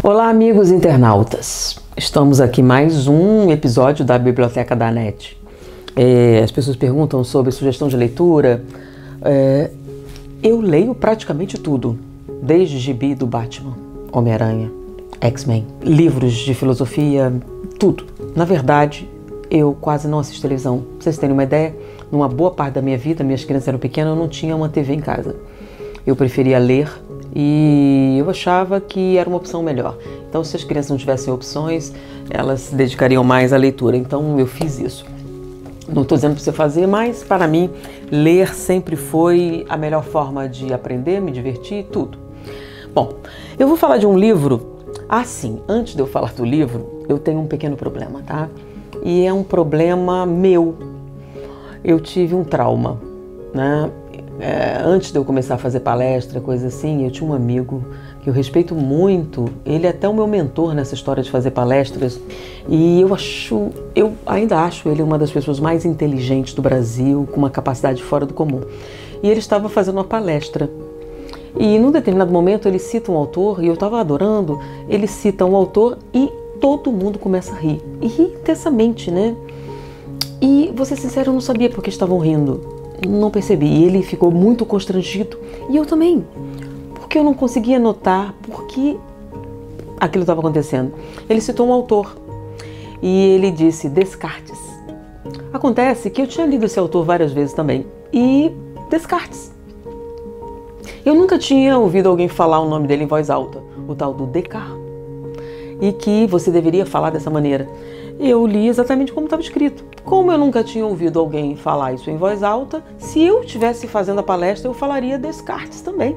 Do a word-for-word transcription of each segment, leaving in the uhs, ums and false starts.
Olá, amigos internautas. Estamos aqui mais um episódio da Biblioteca da NET. É, as pessoas perguntam sobre sugestão de leitura. É, eu leio praticamente tudo, desde gibi do Batman, Homem-Aranha, X-Men, livros de filosofia, tudo. Na verdade, eu quase não assisto televisão. Pra vocês terem uma ideia, numa boa parte da minha vida, minhas crianças eram pequenas, eu não tinha uma T V em casa. Eu preferia ler e eu achava que era uma opção melhor. Então, se as crianças não tivessem opções, elas se dedicariam mais à leitura. Então, eu fiz isso. Não estou dizendo para você fazer, mas para mim, ler sempre foi a melhor forma de aprender, me divertir, tudo. Bom, eu vou falar de um livro. Ah, sim, antes de eu falar do livro, eu tenho um pequeno problema, tá? E é um problema meu. Eu tive um trauma, né? É, antes de eu começar a fazer palestra, coisa assim, eu tinha um amigo que eu respeito muito, ele é até o meu mentor nessa história de fazer palestras, e eu acho, eu ainda acho ele uma das pessoas mais inteligentes do Brasil, com uma capacidade fora do comum. E ele estava fazendo uma palestra, e num determinado momento ele cita um autor, e eu estava adorando, ele cita um autor e todo mundo começa a rir, e ri intensamente, né? E, vou ser sincero, eu não sabia por que estavam rindo. Não percebi, e ele ficou muito constrangido, e eu também, porque eu não conseguia notar por que aquilo estava acontecendo. Ele citou um autor, e ele disse Descartes. Acontece que eu tinha lido esse autor várias vezes também, e Descartes. Eu nunca tinha ouvido alguém falar o nome dele em voz alta, o tal do Descartes, e que você deveria falar dessa maneira. Eu li exatamente como estava escrito. Como eu nunca tinha ouvido alguém falar isso em voz alta, se eu estivesse fazendo a palestra, eu falaria Descartes também.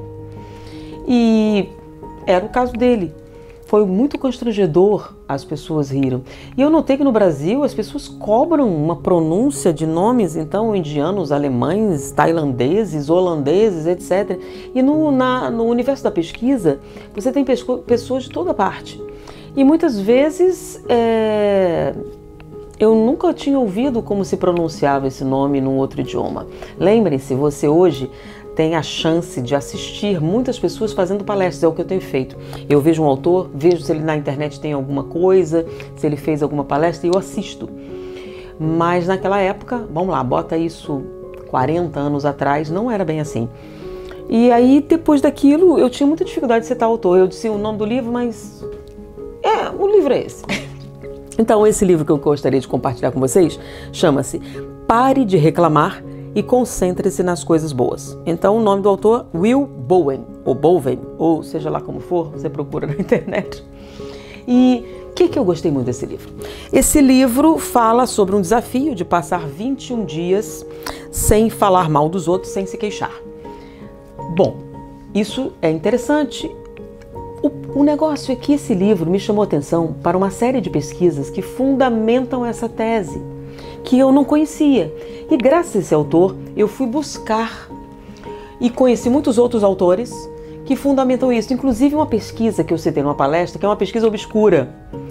E era o caso dele. Foi muito constrangedor, as pessoas riram. E eu notei que no Brasil as pessoas cobram uma pronúncia de nomes, então, indianos, alemães, tailandeses, holandeses, etcétera. E no, na, no universo da pesquisa, você tem pessoas de toda parte. E muitas vezes é, eu nunca tinha ouvido como se pronunciava esse nome num outro idioma. Lembre-se, você hoje tem a chance de assistir muitas pessoas fazendo palestras, é o que eu tenho feito. Eu vejo um autor, vejo se ele na internet tem alguma coisa, se ele fez alguma palestra e eu assisto. Mas naquela época, vamos lá, bota isso quarenta anos atrás, não era bem assim. E aí depois daquilo eu tinha muita dificuldade de citar o autor. Eu disse o nome do livro, mas... É, o livro é esse. Então, esse livro que eu gostaria de compartilhar com vocês chama-se Pare de Reclamar e Concentre-se nas Coisas Boas. Então, o nome do autor, Will Bowen, ou Bowen, ou seja lá como for, você procura na internet. E o que, que eu gostei muito desse livro? Esse livro fala sobre um desafio de passar vinte e um dias sem falar mal dos outros, sem se queixar. Bom, isso é interessante. O, o negócio é que esse livro me chamou a atenção para uma série de pesquisas que fundamentam essa tese, que eu não conhecia. E graças a esse autor, eu fui buscar e conheci muitos outros autores que fundamentam isso. Inclusive uma pesquisa que eu citei numa palestra, que é uma pesquisa obscura,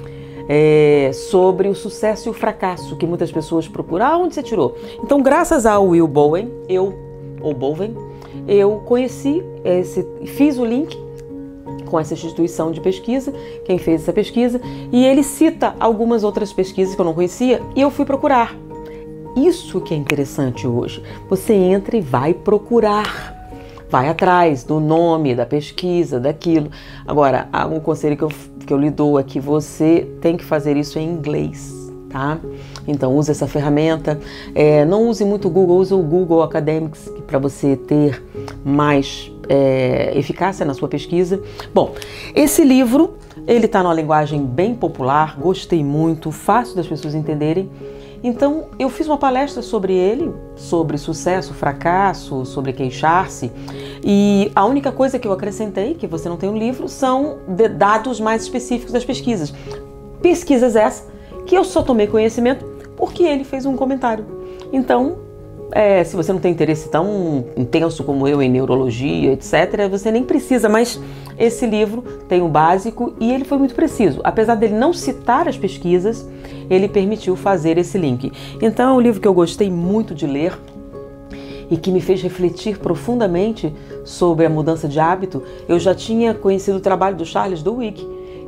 é, sobre o sucesso e o fracasso, que muitas pessoas procuram. Ah, onde você tirou? Então, graças ao Will Bowen, eu, ou Bowen, eu conheci, esse, fiz o link com essa instituição de pesquisa, quem fez essa pesquisa, e ele cita algumas outras pesquisas que eu não conhecia, e eu fui procurar. Isso que é interessante hoje. Você entra e vai procurar, vai atrás do nome, da pesquisa, daquilo. Agora, um conselho que eu, que eu lhe dou é que você tem que fazer isso em inglês, tá? Então, use essa ferramenta. É, não use muito o Google, use o Google Academics para você ter mais É, eficácia na sua pesquisa. Bom, esse livro, ele está numa linguagem bem popular, gostei muito, fácil das pessoas entenderem. Então, eu fiz uma palestra sobre ele, sobre sucesso, fracasso, sobre queixar-se, e a única coisa que eu acrescentei, que você não tem um livro, são dados mais específicos das pesquisas. Pesquisas essas que eu só tomei conhecimento porque ele fez um comentário. Então, É, se você não tem interesse tão intenso como eu em neurologia, etcétera, você nem precisa, mas esse livro tem o básico e ele foi muito preciso. Apesar dele não citar as pesquisas, ele permitiu fazer esse link. Então é um livro que eu gostei muito de ler e que me fez refletir profundamente sobre a mudança de hábito. Eu já tinha conhecido o trabalho do Charles Duhigg,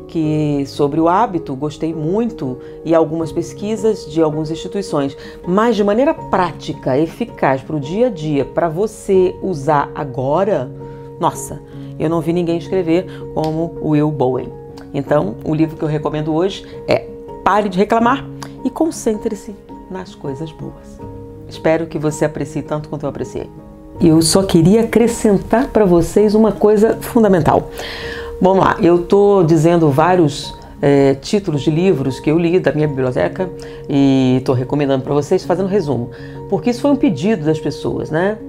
que sobre o hábito gostei muito e algumas pesquisas de algumas instituições, mas de maneira prática, eficaz para o dia a dia, para você usar agora, nossa, eu não vi ninguém escrever como o Will Bowen. Então, o livro que eu recomendo hoje é Pare de Reclamar e Concentre-se nas Coisas Boas. Espero que você aprecie tanto quanto eu apreciei. Eu só queria acrescentar para vocês uma coisa fundamental. Vamos lá, eu estou dizendo vários é, títulos de livros que eu li da minha biblioteca e estou recomendando para vocês, fazendo resumo, porque isso foi um pedido das pessoas, né?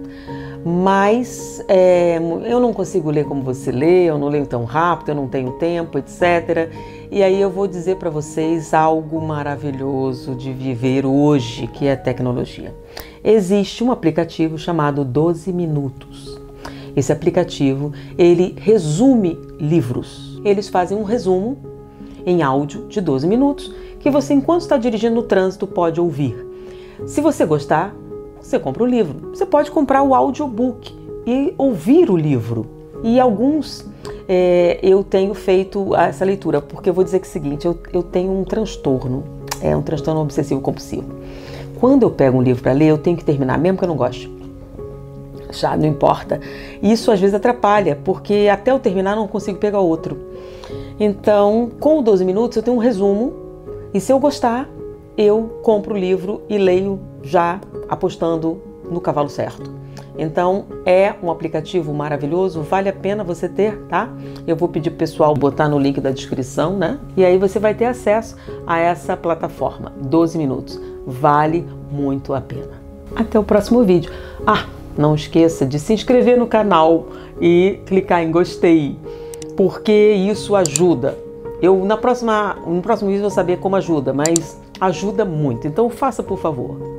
Mas é, eu não consigo ler como você lê, eu não leio tão rápido, eu não tenho tempo, etcétera. E aí eu vou dizer para vocês algo maravilhoso de viver hoje, que é tecnologia. Existe um aplicativo chamado doze minutos. Esse aplicativo, ele resume livros. Eles fazem um resumo em áudio de doze minutos, que você, enquanto está dirigindo no trânsito, pode ouvir. Se você gostar, você compra o livro. Você pode comprar o audiobook e ouvir o livro. E alguns é, eu tenho feito essa leitura, porque eu vou dizer que é o seguinte, eu, eu tenho um transtorno, é um transtorno obsessivo compulsivo. Quando eu pego um livro para ler, eu tenho que terminar, mesmo que eu não goste. Já não importa. Isso às vezes atrapalha, porque até eu terminar não consigo pegar outro. Então, com o doze minutos eu tenho um resumo, e se eu gostar, eu compro o livro e leio já apostando no cavalo certo. Então, é um aplicativo maravilhoso, vale a pena você ter, tá? Eu vou pedir pro pessoal botar no link da descrição, né? E aí você vai ter acesso a essa plataforma, doze minutos. Vale muito a pena. Até o próximo vídeo. Ah, não esqueça de se inscrever no canal e clicar em gostei, porque isso ajuda. Eu, na próxima, no próximo vídeo, vou saber como ajuda, mas ajuda muito. Então, faça, por favor.